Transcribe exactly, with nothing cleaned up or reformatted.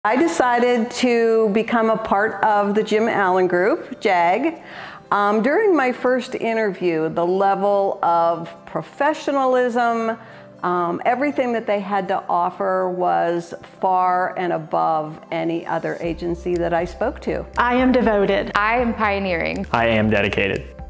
I decided to become a part of the Jim Allen Group, JAG. Um, during my first interview, the level of professionalism, um, everything that they had to offer was far and above any other agency that I spoke to. I am devoted. I am pioneering. I am dedicated.